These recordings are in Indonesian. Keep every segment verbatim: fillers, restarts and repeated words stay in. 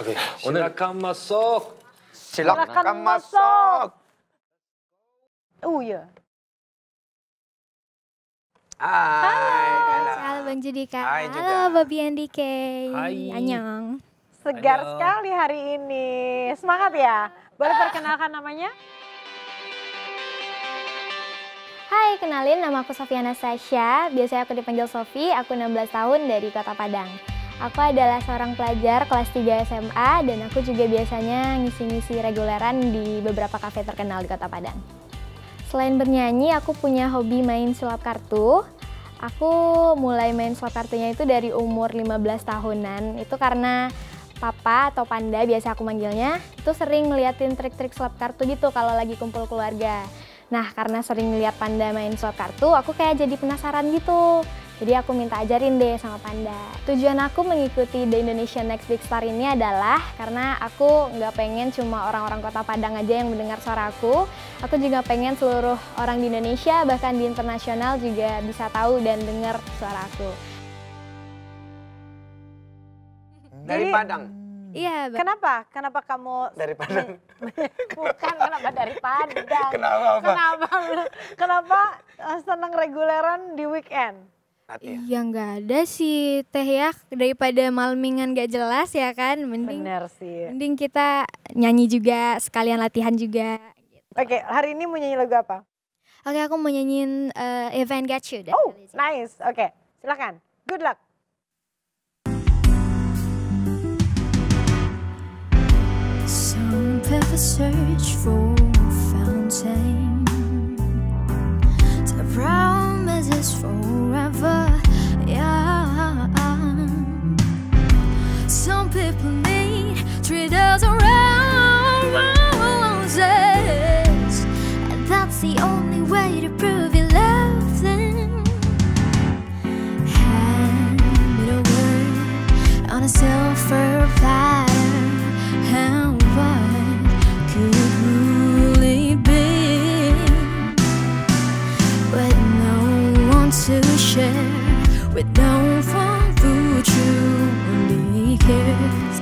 오케이. 오늘 Silakan masuk. silakan masuk. Oh iya. Hai. Halo Bang Judika. Hai juga. Halo Babi Andike. Hai. Annyeong. Segar Halo. sekali hari ini. Semangat ya. Boleh perkenalkan namanya? Hai, kenalin nama aku Sofiana Sasha. Biasanya aku dipanggil Sofi, aku enam belas tahun dari Kota Padang. Aku adalah seorang pelajar kelas tiga S M A dan aku juga biasanya ngisi-ngisi reguleran di beberapa kafe terkenal di Kota Padang. Selain bernyanyi, aku punya hobi main sulap kartu. Aku mulai main sulap kartunya itu dari umur lima belas tahunan. Itu karena papa atau panda, biasa aku manggilnya, itu sering ngeliatin trik-trik sulap kartu gitu kalau lagi kumpul keluarga. Nah, karena sering ngeliat panda main sulap kartu, aku kayak jadi penasaran gitu. Jadi aku minta ajarin deh sama Panda. Tujuan aku mengikuti The Indonesian Next Big Star ini adalah karena aku nggak pengen cuma orang-orang Kota Padang aja yang mendengar suara aku. Aku juga pengen seluruh orang di Indonesia, bahkan di internasional juga bisa tahu dan dengar suara aku. Dari Jadi, Padang. Iya, Bang. Kenapa? Kenapa kamu Dari Padang. bukan kenapa dari Padang? Kenapa, apa? Kenapa? Kenapa uh, senang reguleran di weekend? Hati ya. Ya nggak ada sih Teh ya, daripada malmingan nggak jelas ya kan. Mending, Bener sih. mending kita nyanyi juga, sekalian latihan juga. Oke, hari ini mau nyanyi lagu apa? Oke, aku mau nyanyiin uh, If I Got You. dari Oh, Alicia. nice. Oke, silakan. Good luck. Some people search for a fountain. The promise is forever, yeah. Some people need three dozen roses, and that's the only way to prove you love them. Hand me the word on a silver platter. And what could really be with no one to share, with no one who truly cares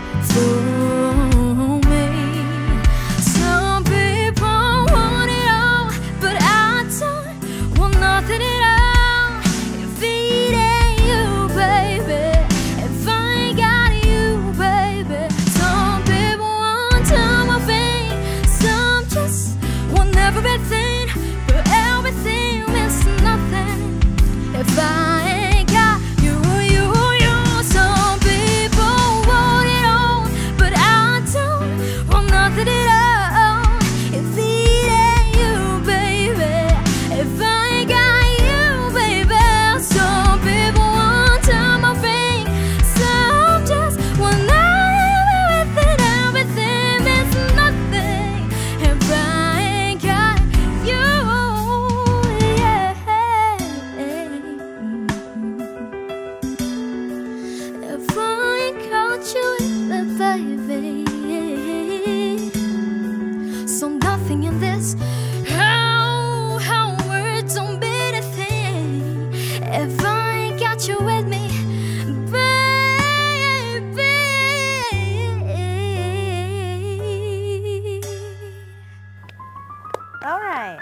for me? Some people want it all, but I don't want nothing at all. If it ain't you, baby, if I ain't got you, baby. Some people want everything, some just want everything, but everything means nothing if I ain't got you, you, you. Some people want it all, but I don't want nothing at all. If it ain't you, baby, if I ain't got you, baby. Some people want everything, some just want everything, everything means nothing if I ain't got you, yeah. If I ain't got you, baby, so nothing in this how how words don't mean a thing if I ain't got you with me, baby. Alright.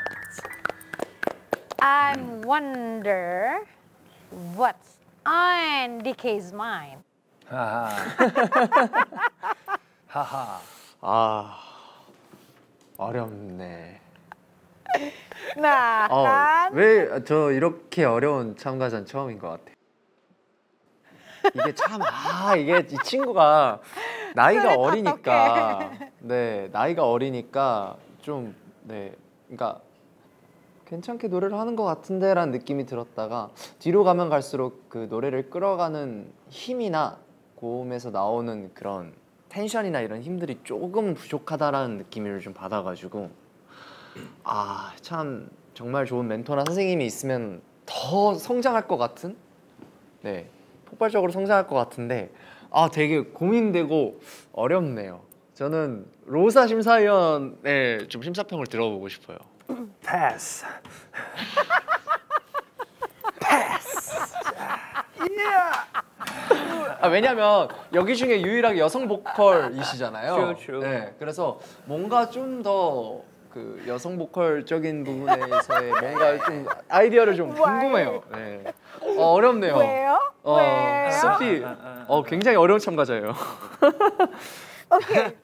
I wonder what's on D K's mind. 하하. 하하. 아, 어렵네. Nah, 어, kan? 왜 저 이렇게 어려운 참가자는 처음인 것 같아요. 이게 참, 아, 이게 이 친구가 나이가 그래, 어리니까, 네, 나이가 어리니까 좀, 네, 그러니까 괜찮게 노래를 하는 것 같은데라는 느낌이 들었다가 뒤로 가면 갈수록 그 노래를 끌어가는 힘이나 고음에서 나오는 그런 텐션이나 이런 힘들이 조금 부족하다라는 느낌을 좀 받아가지고 아, 참 정말 좋은 멘토나 선생님이 있으면 더 성장할 것 같은, 네, 폭발적으로 성장할 것 같은데 아, 되게 고민되고 어렵네요. 저는 로사 심사위원의 좀 심사평을 들어보고 싶어요. 패스. 아, 왜냐면 여기 중에 유일하게 여성 보컬이시잖아요. True, true. 네, 그래서 뭔가 좀 더 그 여성 보컬적인 부분에서의 뭔가 좀 아이디어를 좀 궁금해요. 네. 어, 어렵네요. 왜요? 어, 왜요? 소피, 어 굉장히 어려운 참가자예요. Okay.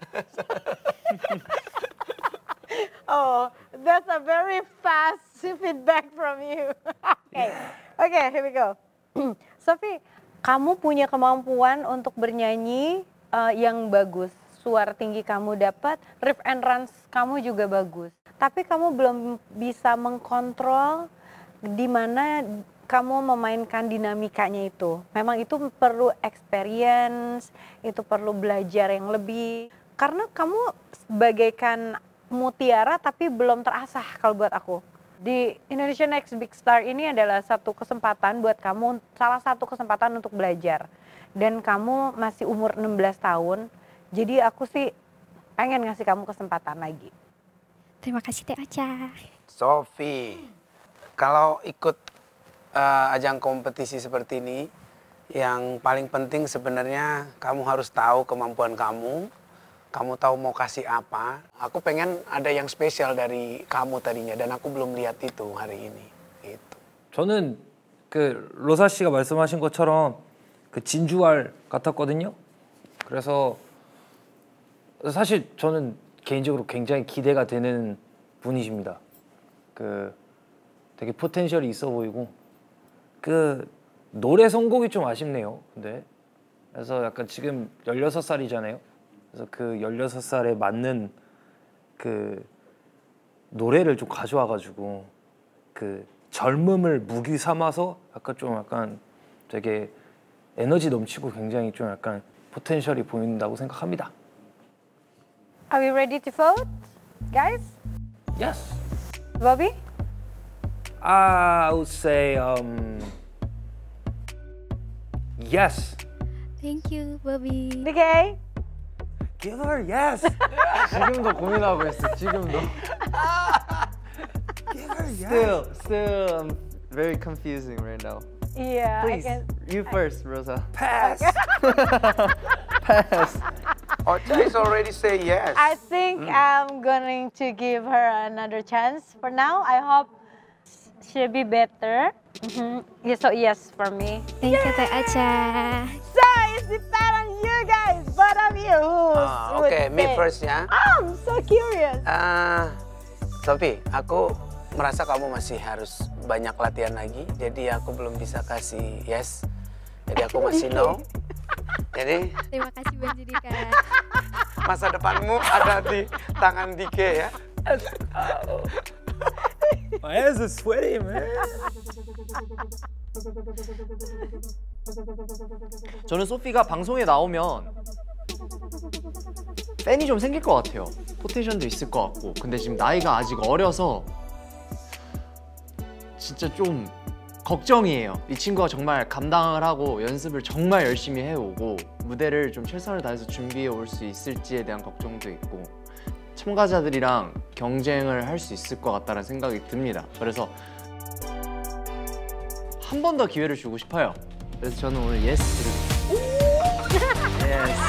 Oh, that's a very fast feedback from you. Okay, okay, here we go. Sophie, kamu punya kemampuan untuk bernyanyi uh, yang bagus. Suara tinggi kamu dapat, riff and runs kamu juga bagus. Tapi kamu belum bisa mengkontrol di mana kamu memainkan dinamikanya itu. Memang itu perlu experience, itu perlu belajar yang lebih. Karena kamu bagaikan mutiara tapi belum terasah kalau buat aku. Di Indonesia Next Big Star ini adalah satu kesempatan buat kamu, salah satu kesempatan untuk belajar. Dan kamu masih umur enam belas tahun, jadi aku sih pengen ngasih kamu kesempatan lagi. Terima kasih Teh Ocha. Sophie, kalau ikut uh, ajang kompetisi seperti ini, yang paling penting sebenarnya kamu harus tahu kemampuan kamu, kamu tahu mau kasih apa. Aku pengen ada yang spesial dari kamu tadinya, dan aku belum lihat itu hari ini. Gitu. 저는 그 로사 씨가 말씀하신 것처럼 그 진주알 같았거든요. 그래서 사실 저는 개인적으로 굉장히 기대가 되는 분이십니다. 그 되게 포텐셜이 있어 보이고 그 노래 선곡이 좀 아쉽네요. 근데 그래서 약간 지금 열여섯 살이잖아요. 그래서 그 열여섯 살에 맞는 그 노래를 좀 가져와가지고 그 젊음을 무기 삼아서 약간 좀 약간 되게 에너지 넘치고 굉장히 좀 약간 포텐셜이 보인다고 생각합니다. Are we ready to vote, guys? Yes. Bobby? I would say um yes. Thank you, Bobby. D K? Give her yes. 지금도 고민하고 있어. 지금도. Give her yes. Still, still, um, very confusing right now. Yeah, Please, I can. you first, Rosa. Pass. Pass. Ocha is already say yes. I think I'm going to give her another chance. For now, I hope she'll be better. Mm-hmm. Yeah, so yes for me. Thank you Teh Ocha. So it's depend on you guys, both of you. Who's Ah, would Oke, me pick? first ya. Oh, I'm so curious. Ah, Sophie, aku merasa kamu masih harus banyak latihan lagi. Jadi aku belum bisa kasih yes. Jadi aku masih no. Jadi Terima kasih Bang Judika. masa depanmu ada di tangan D K ya. My hands are sweaty, man. 저는 소피가 방송에 나오면 팬이 좀 생길 것 같아요. 포텐셜도 있을 것 같고. 근데 지금 나이가 아직 어려서 진짜 좀 걱정이에요. 이 친구가 정말 감당을 하고 연습을 정말 열심히 해오고 무대를 좀 최선을 다해서 준비해 올 수 있을지에 대한 걱정도 있고 참가자들이랑 경쟁을 할 수 있을 것 같다는 생각이 듭니다. 그래서 한 번 더 기회를 주고 싶어요. 그래서 저는 오늘 예스 드리겠습니다. 예스.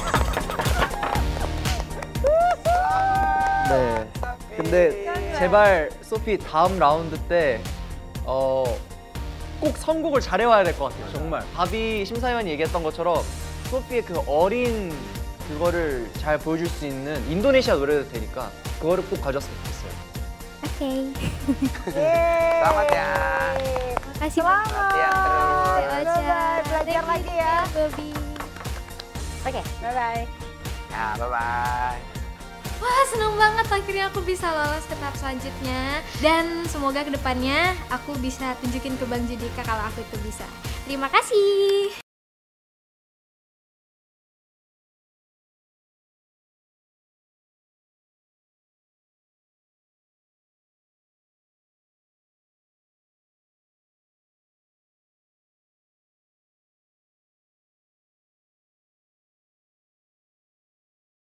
네. 근데 제발 소피 다음 라운드 때 어, 꼭 선곡을 잘해와야 될 것 같아요. 정말. 바비 심사위원이 얘기했던 것처럼 소피의 그 어린 그거를 잘 보여줄 수 있는 인도네시아 노래도 되니까 그거를 꼭 가져왔으면 좋겠어요. Oke. Yeay. Selamat ya. Makasih Selamat. Latihan terus. Teh Ocha. Bye-bye. Belajar Thank you, lagi ya. Bobby. Oke, bye-bye. Ya, bye-bye. Wah, seneng banget akhirnya aku bisa lolos ke tahap selanjutnya. Dan semoga kedepannya aku bisa tunjukin ke Bang Judika kalau aku itu bisa. Terima kasih.